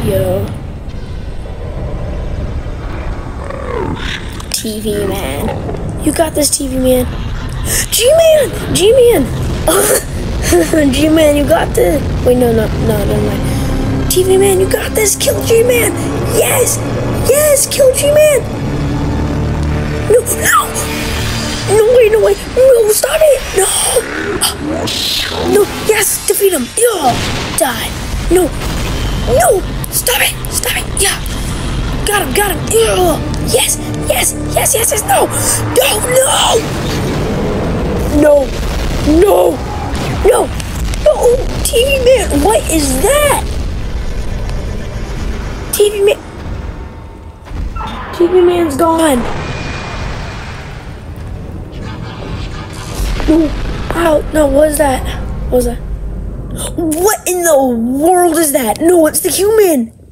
Yo. TV man. You got this, TV man. G-Man! G-Man! G-Man, you got this. Wait, no, never mind. TV man, you got this. Kill G-Man. Yes! Yes! Kill G-Man! No! No! No, wait, no, wait. No, stop it! No! No, yes! Defeat him! Yeah! Die! No! No! Stop it! Stop it! Yeah! Got him! Got him! Yeah! Yes! Yes! Yes! Yes! Yes! No! No! No! No! No! No! No! TV man! What is that? TV man! TV man's gone! No! Ow! No! What is that? What was that? What in the world is that? No! It's the human!